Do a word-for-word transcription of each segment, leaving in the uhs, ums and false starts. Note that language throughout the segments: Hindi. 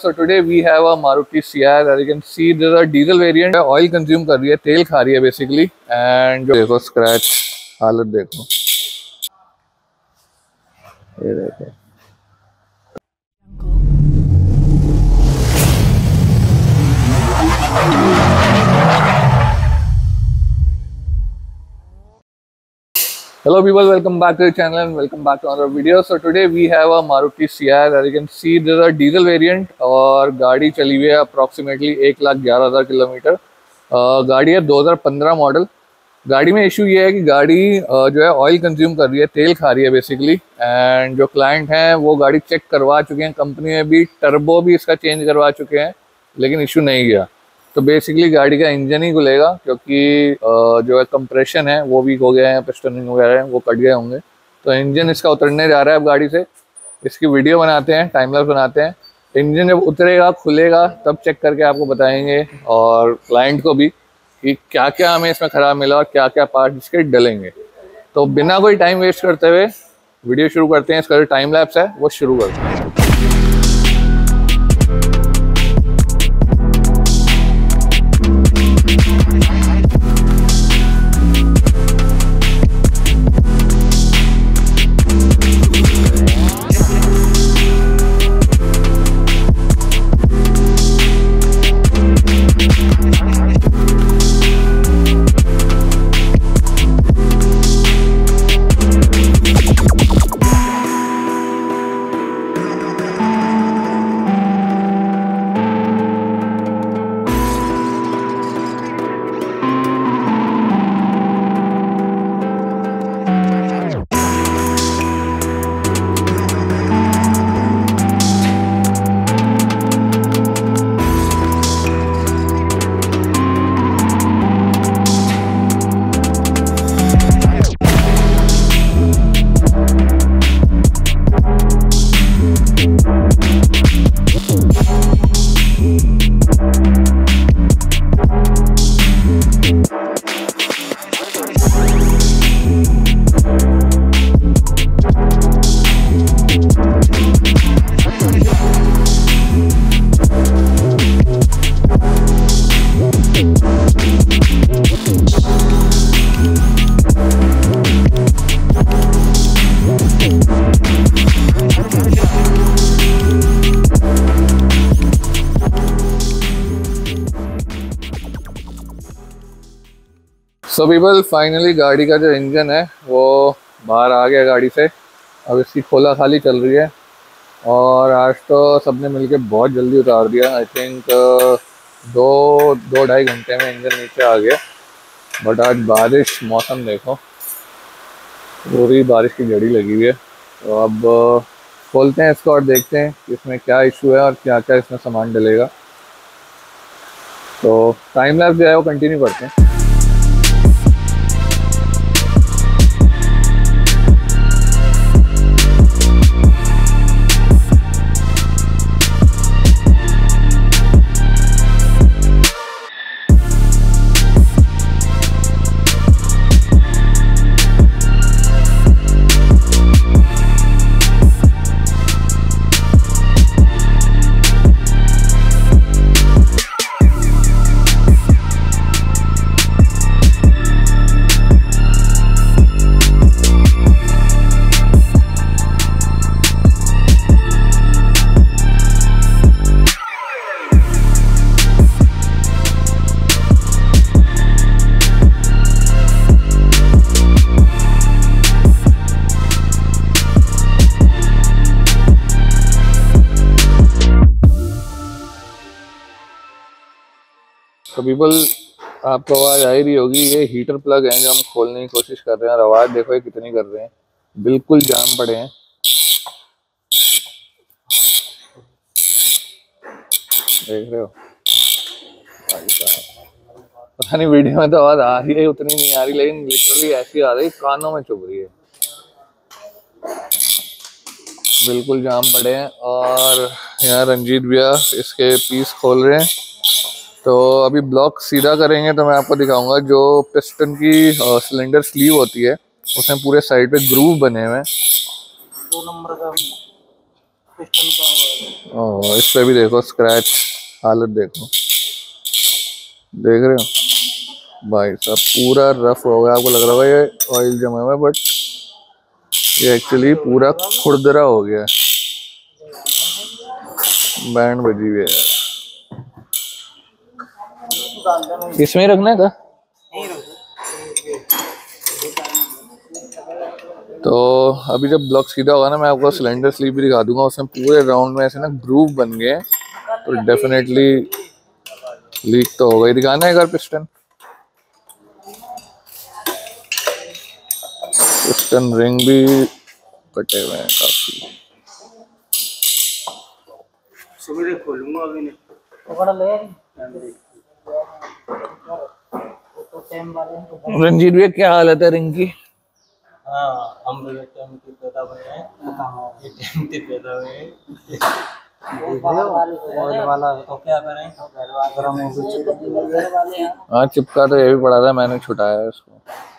So today we have a Maruti C R. As you can see, this is a diesel variant. Oil consume कर रही है, तेल खा रही है basically. And जो देखो scratch हालत देखो, ये देखो. Hello people, welcome back to the channel and welcome back to another video. So today we have a Maruti C R. As you can see, this is a diesel variant और गाड़ी चली हुई है approximately एक लाख ग्यारह हज़ार किलोमीटर. गाड़ी है दो हज़ार पंद्रह मॉडल. गाड़ी में इशू ये है कि गाड़ी uh, जो है ऑयल कंज्यूम कर रही है, तेल खा रही है बेसिकली. एंड जो क्लाइंट हैं वो गाड़ी चेक करवा चुके हैं, कंपनी में भी टर्बो भी इसका चेंज करवा चुके हैं, लेकिन इशू नहीं गया. तो बेसिकली गाड़ी का इंजन ही खुलेगा क्योंकि जो है कंप्रेशन है वो वीक हो गया है, पिस्टनिंग वगैरह है वो कट गए होंगे. तो इंजन इसका उतरने जा रहा है अब गाड़ी से. इसकी वीडियो बनाते हैं, टाइम लैप्स बनाते हैं. इंजन जब उतरेगा खुलेगा तब चेक करके आपको बताएंगे और क्लाइंट को भी कि क्या क्या हमें इसमें ख़राब मिला और क्या क्या पार्ट इसके डलेंगे. तो बिना कोई टाइम वेस्ट करते हुए वीडियो शुरू करते हैं. इसका जो टाइम लैप्स है वो शुरू करते हैं. सो पीपल, फाइनली गाड़ी का जो इंजन है वो बाहर आ गया गाड़ी से. अब इसकी खोला खाली चल रही है और आज तो सबने मिलके बहुत जल्दी उतार दिया. आई थिंक दो दो ढाई घंटे में इंजन नीचे आ गया. बट आज बारिश, मौसम देखो, पूरी बारिश की जड़ी लगी हुई है. तो अब खोलते हैं इसको और देखते हैं कि इसमें क्या इशू है और क्या क्या इसमें सामान डलेगा. तो टाइम लैप्स जो है वो कंटिन्यू करते हैं. तो पीपल, आपको आवाज़ आ ही रही होगी, ये हीटर प्लग हैं जो हम खोलने की कोशिश कर रहे हैं. और आवाज़ देखो ये कितनी कर रहे हैं, बिल्कुल जाम पड़े हैं. देख रहे हो पता नहीं वीडियो में तो आवाज़ आ रही है, उतनी नहीं आ रही, लेकिन लिटरली ऐसी आ रही, कानों में चुभ रही है. बिल्कुल जाम पड़े हैं. और यहाँ रंजीत भैया इसके पीस खोल रहे हैं. तो अभी ब्लॉक सीधा करेंगे तो मैं आपको दिखाऊंगा. जो पिस्टन की सिलेंडर स्लीव होती है उसमें पूरे साइड पे ग्रूव बने हुए हैं. दो नंबर का ओह, इस पे भी देखो स्क्रैच, हालत देखो, देख रहे हो भाई साहब, पूरा रफ हो गया। आपको लग रहा होगा ये ऑयल जमा हुआ है, बट ये एक्चुअली पूरा खुरदरा हो गया है। बैंड बजी हुई है। इसमें ही रखना है था। तो अभी जब ब्लॉक सीधा होगा ना, मैं आपको सिलेंडर स्लीव भी दिखा दूंगा। उसमें पूरे राउंड में ऐसे ना ग्रूव बन गए, तो डेफिनेटली लीक तो होगा ही। दिखाना है एक बार पिस्टन पिस्टन रिंग भी कटे हुए हैं काफी। खोलूंगा अभी नहीं। रंजीत भैया क्या हालत है रिंग की? हाँ, हम लोग टाइम की पैदा हुए हैं, ये टाइम की पैदा हुए हैं। ऑयल वाला तो क्या करें, गरम हो गई। हाँ, चिपका तो ये भी पड़ा था, मैंने छुटाया है इसको।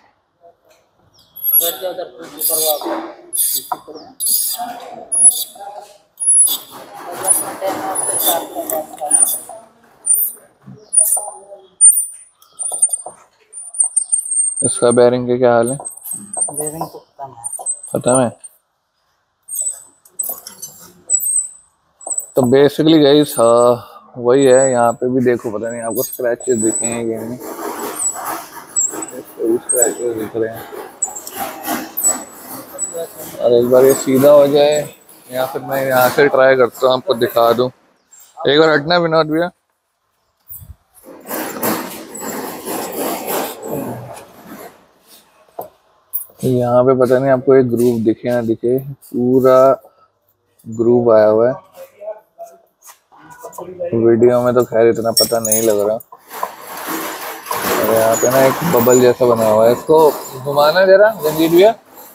इसका बेरिंग के क्या हाल है? बेरिंग तो खत्म है। खत्म है। तो बेसिकली गाइस वही है। यहाँ पे भी देखो, पता नहीं आपको स्क्रैचेस दिखेंगे कि नहीं। स्क्रैचेस दिख रहे हैं। और एक बार ये सीधा हो जाए, या फिर मैं यहाँ से ट्राई करता हूँ, आपको दिखा दूँ। एक बार हटना विनोद भैया। यहाँ पे पता नहीं आपको एक ग्रूव दिखे ना दिखे, पूरा ग्रूव आया हुआ है। वीडियो में तो खैर इतना पता नहीं लग रहा। और यहाँ पे ना एक बबल जैसा बना हुआ है, इसको घुमाना जरा रंजीत भैया।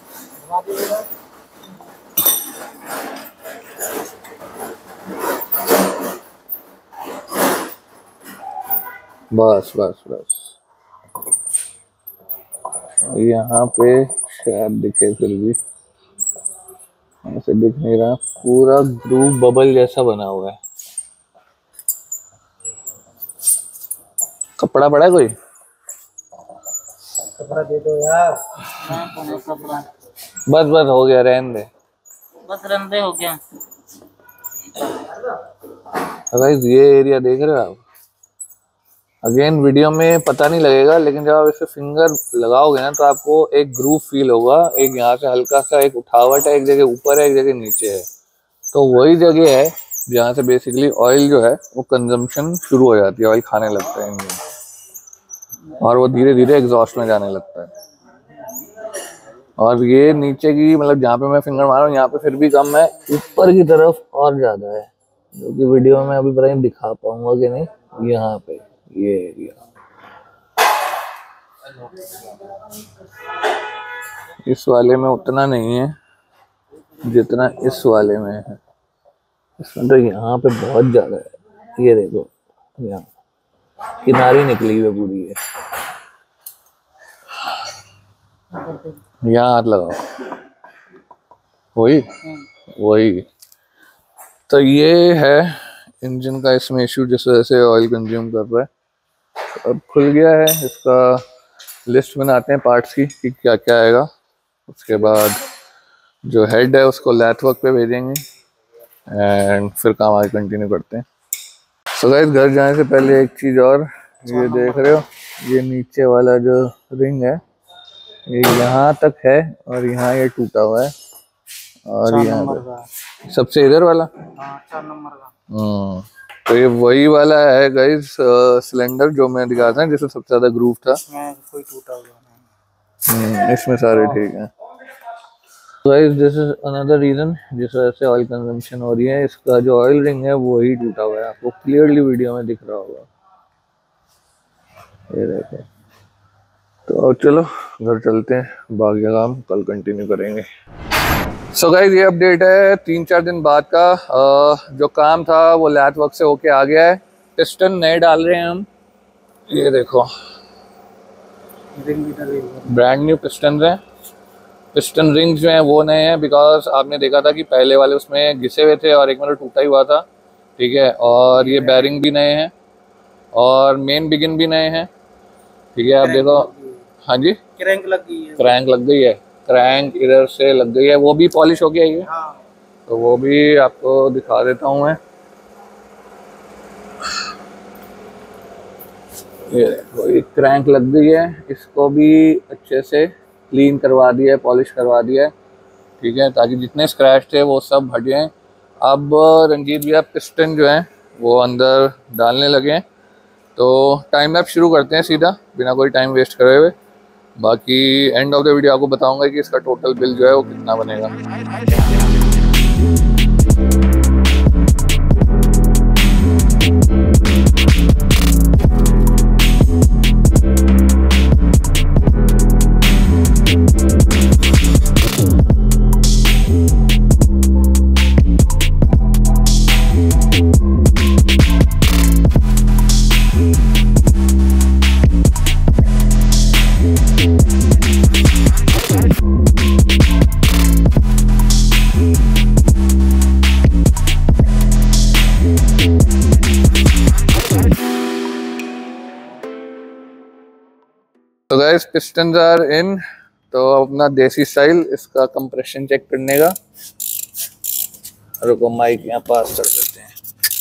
बस बस बस, यहाँ पे शायद दिखे, फिर भी ऐसे दिख नहीं रहा। पूरा ग्रूव बबल जैसा बना हुआ है। कपड़ा पड़ा है कोई? कपड़ा दे दो यार। बस बस हो गया, रहने दे। बस रहने हो गया। गाइस ये एरिया देख रहे हो आप? अगेन वीडियो में पता नहीं लगेगा, लेकिन जब आप इसे फिंगर लगाओगे ना, तो आपको एक ग्रूव फील होगा। एक यहाँ से हल्का सा एक उठावट है, एक जगह ऊपर है, एक जगह नीचे है। तो वही जगह है जहाँ से बेसिकली ऑयल जो है वो कंजम्पशन शुरू हो जाती है, ऑयल खाने लगता है इंजन, और वो धीरे धीरे एग्जॉस्ट में जाने लगता है। और ये नीचे की, मतलब जहाँ पे मैं फिंगर मार रहा हूँ, यहाँ पे फिर भी कम है, ऊपर की तरफ और ज्यादा है, जो कि वीडियो में अभी पता नहीं दिखा पाऊंगा कि नहीं। यहाँ पे ये एरिया, इस वाले में उतना नहीं है जितना इस वाले में है। इसमें तो यहाँ पे बहुत ज्यादा है। ये देखो, यहाँ किनारी निकली हुई पूरी है। यहाँ हाथ लगाओ, वही वही। तो ये है इंजन का इसमें इश्यू, जिस वजह से ऑयल कंज्यूम कर रहा है। अब खुल गया है, इसका लिस्ट बनाते हैं पार्ट्स की कि क्या क्या आएगा। उसके बाद जो हेड है उसको लैथ वर्क पे भेजेंगे, एंड फिर काम आगे कंटिन्यू करते हैं। सो गाइस, घर जाने से पहले एक चीज़ और, ये देख रहे हो, ये नीचे वाला जो रिंग है ये यहाँ तक है, और यहाँ ये टूटा हुआ है। और यहाँ सबसे इधर वाला चार नंबर का। हम्म तो ये वही वाला है गाइस, सिलेंडर जो मैं दिखा था जिसमें सबसे ज्यादा ग्रूव था। कोई टूटा हुआ नहीं, इसमें सारे ठीक हैं। Guys this is another reason जिस वजह से ऑयल कंजम्पशन हो रही है। इसका जो ऑयल रिंग है वो ही टूटा हुआ है, आपको क्लियरली वीडियो में दिख रहा होगा। ये देखो। तो चलो घर चलते हैं, बाकी का काम कल कंटिन्यू करेंगे। सो so गाइस, ये अपडेट है तीन चार दिन बाद का। आ, जो काम था वो लैथ वर्क से होके आ गया है। पिस्टन नए डाल रहे हैं हम, ये देखो ब्रांड न्यू पिस्टन है। पिस्टन रिंग्स जो हैं वो नए हैं, बिकॉज आपने देखा था कि पहले वाले उसमें घिसे हुए थे और एक मतलब टूटा ही हुआ था, ठीक है। और ये बैरिंग भी नए हैं और मेन बिगिन भी नए हैं, ठीक है। आप देखो, हाँ जी, क्रैंक लग गई है, क्रैंक लग गई है, क्रैंक इधर से लग गई है, वो भी पॉलिश हो गया है। हाँ। तो वो भी आपको दिखा देता हूँ मैं। ये देखो, ये क्रैंक लग गई है, इसको भी अच्छे से क्लीन करवा दिया है, पॉलिश करवा दिया है, ठीक है, ताकि जितने स्क्रैच थे वो सब हट जाएं। अब रंजीत भैया पिस्टन जो है वो अंदर डालने लगे हैं, तो टाइम लैप्स शुरू करते हैं सीधा, बिना कोई टाइम वेस्ट करे हुए। बाकी एंड ऑफ द वीडियो आपको बताऊंगा कि इसका टोटल बिल जो है वो कितना बनेगा। तो गाइस पिस्टन्स आर इन, तो अपना देसी स्टाइल इसका कंप्रेशन चेक करने का। रुको, माइक यहाँ पास कर देते हैं।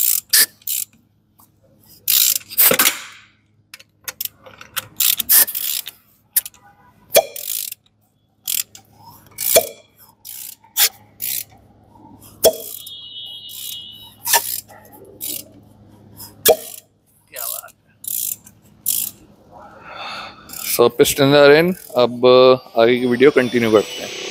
सो पिस्टन आर इन, अब आगे की वीडियो कंटिन्यू करते हैं।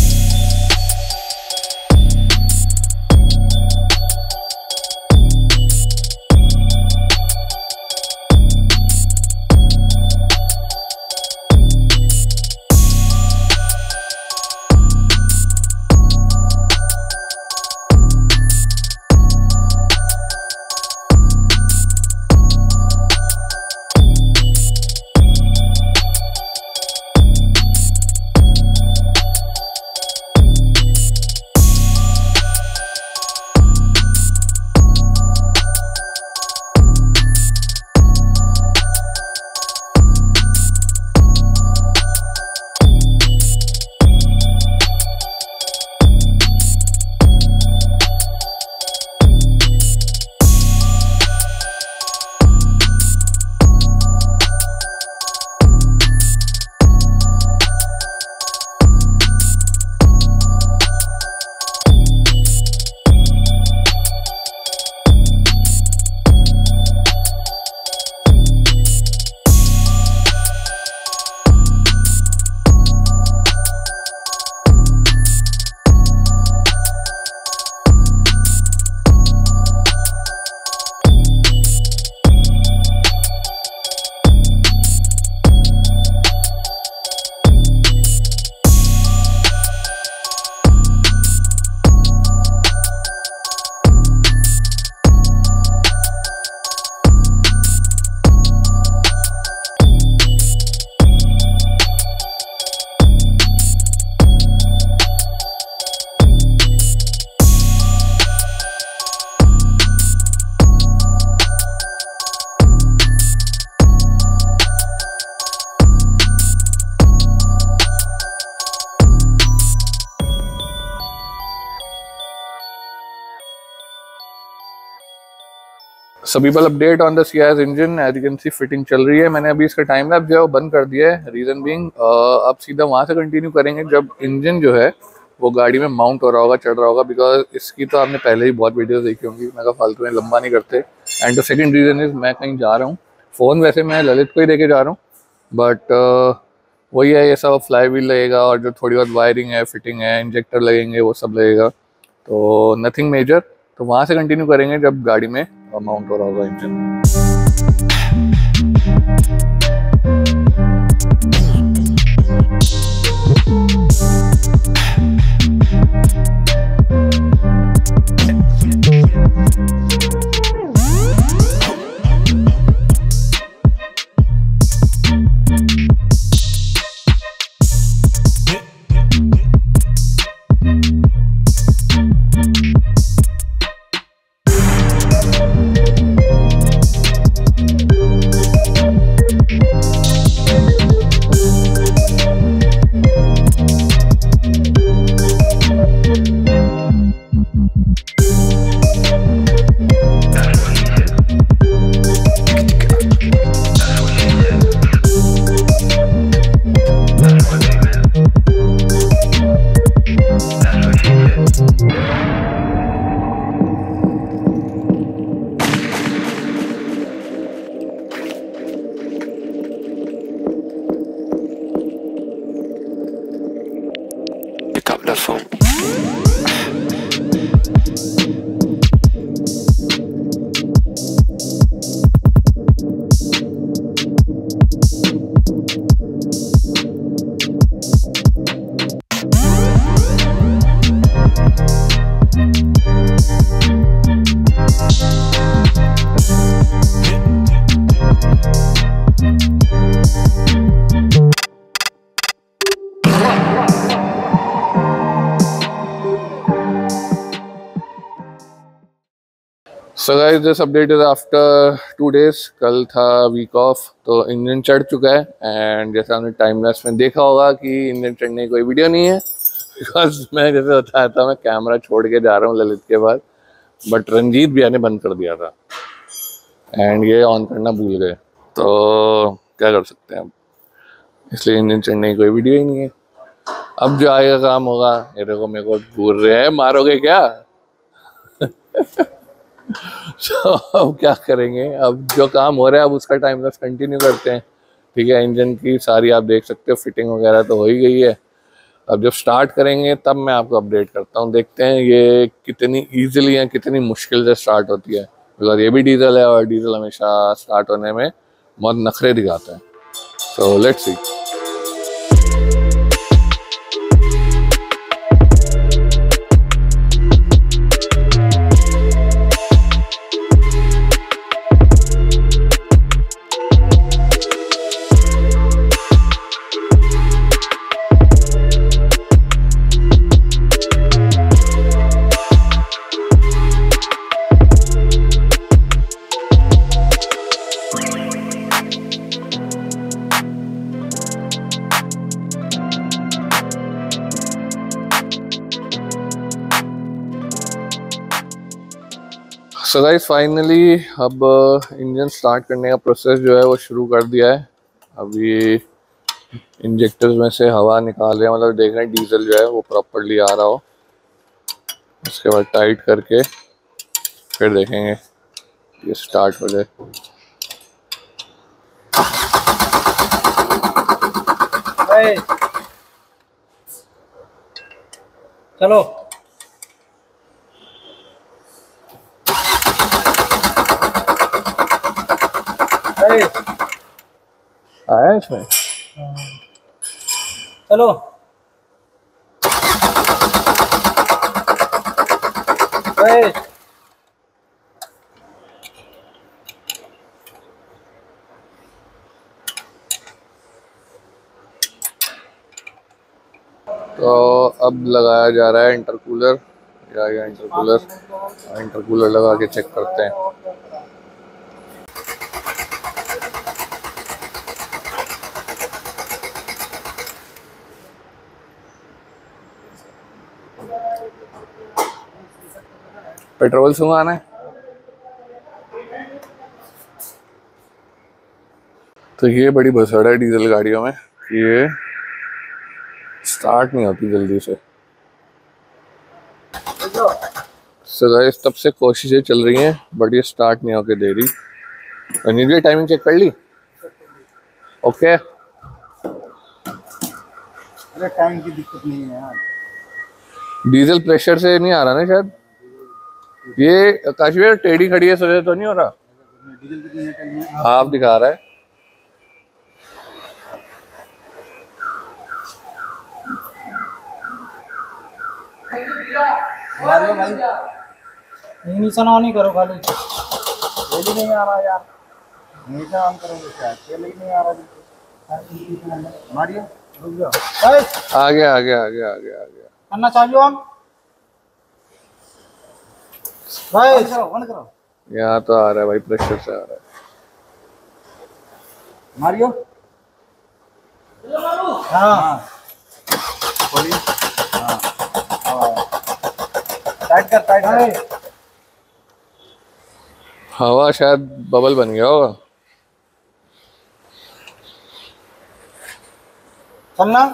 So people update on the Ciaz engine, as you can see fitting चल रही है। मैंने अभी इसका टाइम लैप्स जो है वो बंद कर दिया है, रीज़न बीइंग अब सीधा वहाँ से कंटिन्यू करेंगे जब इंजन जो है वो गाड़ी में माउंट हो रहा होगा, चढ़ रहा होगा। बिकॉज इसकी तो आपने पहले ही बहुत वीडियोस देखी होंगी, मैं कहा फालतू में लंबा नहीं करते। And the second reason is मैं कहीं जा रहा हूँ, फ़ोन वैसे मैं ललित को ही लेके जा रहा हूँ, बट uh, वही है, ये सब फ्लाई व्हील लगेगा और जो थोड़ी बहुत वायरिंग है, फिटिंग है, इंजेक्टर लगेंगे, वो सब लगेगा, तो नथिंग मेजर। तो वहाँ से कंटिन्यू करेंगे जब गाड़ी में माउंट हो रहा होगा engine. So guys this update is after two days. कल था वीक ऑफ, तो इंजन चढ़ चुका है एंड जैसे हमने टाइम लैप्स में देखा होगा कि इंजन चढ़ने की कोई वीडियो नहीं है बिकॉज मैं जैसे बताया था मैं कैमरा छोड़ के जा रहा हूँ ललित के बाद, बट रंजीत भैया ने बंद कर दिया था एंड ये ऑन करना भूल गए, तो क्या कर सकते हैं अब, इसलिए इंजन चढ़ने की कोई वीडियो ही नहीं है। अब जो आएगा काम होगा। ये देखो मेरे को घूर रहे हैं, मारोगे क्या? so, अब क्या करेंगे, अब जो काम हो रहा है अब उसका टाइम लैप्स कंटिन्यू करते हैं। ठीक है, इंजन की सारी आप देख सकते हो फिटिंग वगैरह तो हो ही गई है। अब जब स्टार्ट करेंगे तब मैं आपको अपडेट करता हूँ, देखते हैं ये कितनी इजीली या कितनी मुश्किल से स्टार्ट होती है, बिकॉज ये भी डीजल है और डीजल हमेशा स्टार्ट होने में बहुत नखरे दिखाता है। So let's see. So guys finally अब इंजन स्टार्ट करने का प्रोसेस जो है वो शुरू कर दिया है। अभी इंजेक्टर्स में से हवा निकाल रहे हैं, मतलब देख रहे हैं डीजल जो है वो प्रॉपरली आ रहा हो। उसके बाद टाइट करके फिर देखेंगे ये स्टार्ट हो जाए। चलो आया इसमें, चलो तो अब लगाया जा रहा है इंटरकूलर, या या इंटरकूलर इंटरकूलर लगा के चेक करते हैं। पेट्रोल सुंघाना है तो ये बड़ी भसड़ है डीजल गाड़ियों में, ये स्टार्ट नहीं होती जल्दी से। सो गाइस तब से कोशिशें चल रही हैं बट ये स्टार्ट नहीं होके दे रही। रंजीत भाई टाइमिंग चेक कर ली? ओके, अरे टाइम की दिक्कत नहीं है यार, डीजल प्रेशर से नहीं आ रहा ना शायद। ये काशी भैया टेढ़ी खड़ी है सजे तो नहीं हो रहा? डीजल कितनी है टाइम में? हाफ दिखा रहा है। मारियो भाई नहीं निशान ऑन ही करो, खाली तेल ही नहीं आ रहा यार। निशान ऑन करोगे क्या? तेल ही नहीं आ रहा। मारियो रुक जाओ, आ गया आ गया आ गया आ गया आ गया करना चाहिए ऑन भाई, करो ऑन करो। यहाँ तो आ रहा है भाई, प्रेशर से आ रहा है। मारियो हाँ खोलिए, हाँ टाइट कर टाइट कर। हवा शायद बबल बन गया होगा। चलना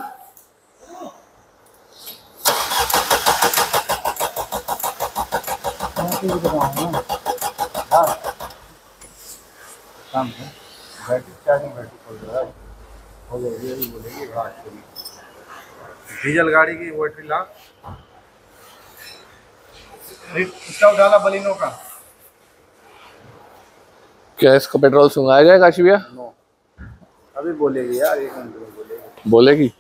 डीजल गाड़ी की बैटरी ला, इसका डाला बलिनो का। क्या इसको पेट्रोल सुंघाया जाए काशी भैया? नो अभी बोलेगी यार, एक घंटे में बोलेगी बोलेगी।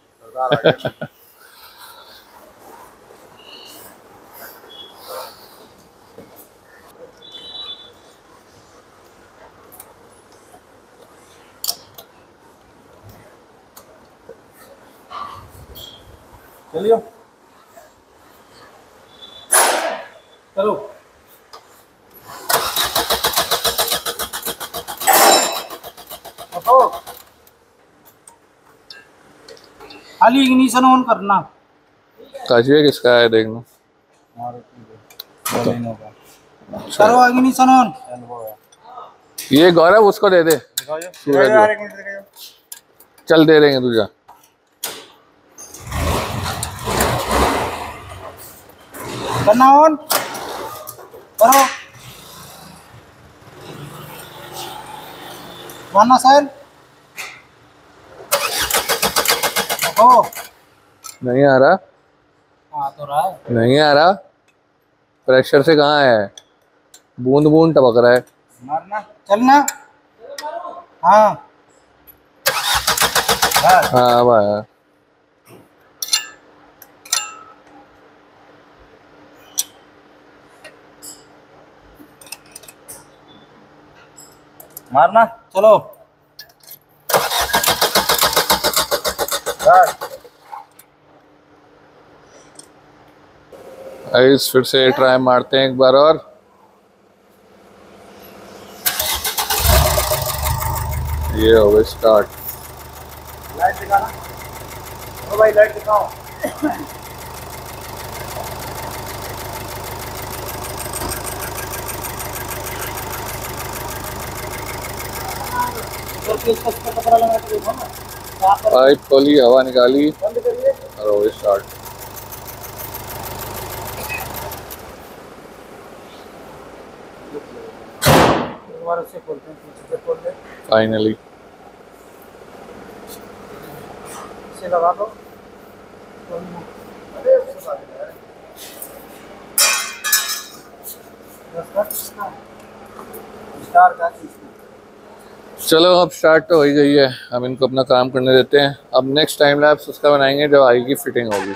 चलियो चलो खाली इग्निशन ऑन करना। काशिया किसका है देखना। करो इग्निशन ऑन। ये गौरव उसको दे दे। चल दे देंगे तुझे। करना ऑन करो। मारना साइन। ओ नहीं आ रहा। हाँ तो रहा है। नहीं आ रहा। प्रेशर से कहाँ है, बूंद बूंद टपक रहा है। मारना चलना। हाँ हाँ भाई मारना चलो। गाइस फिर से ट्राई मारते हैं एक बार और। ये हो गई स्टार्ट। लाइट दिखाना। ओ भाई लाइट दिखाओ। पाइप खोली, हवा निकाली बंद करिए और हो गई स्टार्ट। फाइनली इसे लगा दो। चलो अब स्टार्ट तो हो ही गई है, हम इनको अपना काम करने देते हैं। अब नेक्स्ट टाइम लैप्स उसका बनाएंगे जब आगे की फिटिंग होगी।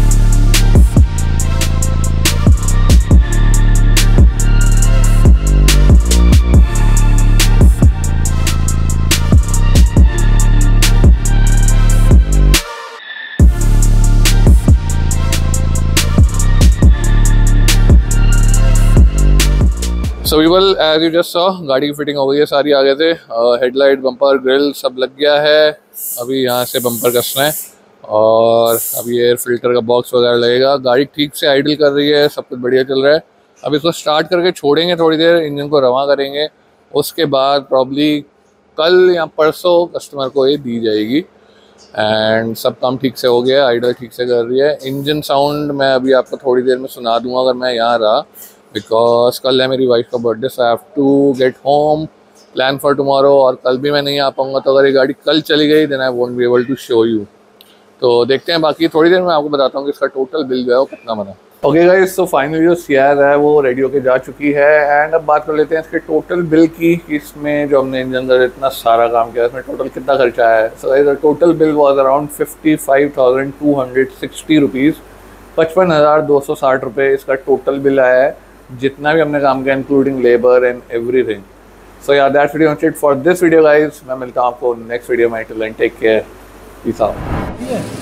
So people as you just saw गाड़ी की फिटिंग हो गई है सारी आगे से। हेडलाइट, बम्पर, ग्रिल सब लग गया है। अभी यहाँ से बम्पर कसना है और अभी एयर फिल्टर का बॉक्स वगैरह लगेगा। गाड़ी ठीक से आइडल कर रही है, सब कुछ बढ़िया चल रहा है। अब इसको स्टार्ट करके छोड़ेंगे थोड़ी देर, इंजन को रवां करेंगे। उसके बाद प्रॉब्ली कल या परसों कस्टमर को ये दी जाएगी। एंड सब काम ठीक से हो गया, आइडल ठीक से कर रही है। इंजन साउंड मैं अभी आपको थोड़ी देर में सुना दूंगा अगर मैं यहाँ रहा, बिकॉज कल है मेरी वाइफ का birthday, so I have to get home, plan for tomorrow. और कल भी मैं नहीं आ पाऊंगा, तो अगर ये गाड़ी कल चली गई then I won't be able to show you. तो देखते हैं, बाकी थोड़ी देर में आपको बताता हूँ कि इसका टोटल बिल जो है वो कितना बना। ओके गाइस, तो फाइनली जो सियार है वो रेडी होके जा चुकी है। एंड अब बात कर लेते हैं इसके टोटल बिल की, कि इसमें जो हमने इंजन का इतना सारा काम किया इसमें टोटल कितना खर्चा है। So guys total bill was around fifty five thousand two hundred sixty rupees, पचपन हज़ार दो सौ साठ रुपये इसका टोटल बिल आया है, जितना भी हमने काम किया including labour and everything. So यार that's video much it for this video guys. मैं मिलता हूँ आपको नेक्स्ट वीडियो में। Till then take care, peace out.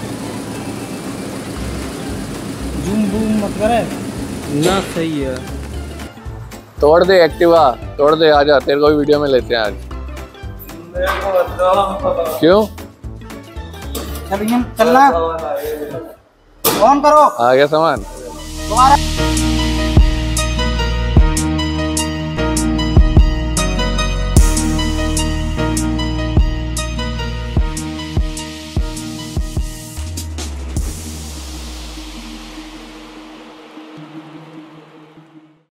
Zoom boom मत करे ना। सही है, तोड़ दे एक्टिवा, तोड़ दे, आजा तेरे को भी वीडियो में लेते हैं आज। क्यों चलिए चलना ऑन करो। आ गया सामान। तुम्हारा